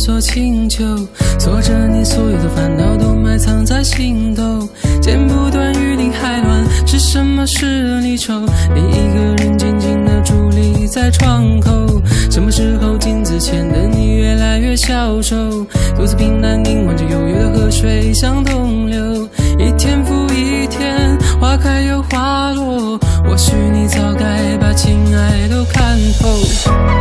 所请求，锁着你所有的烦恼都埋藏在心头，剪不断雨淋还乱，是什么使你愁？你一个人静静地伫立在窗口，什么时候镜子前的你越来越消瘦？独自平淡凝望着悠悠的河水向东流，一天复一天，花开又花落，或许你早该把情爱都看透。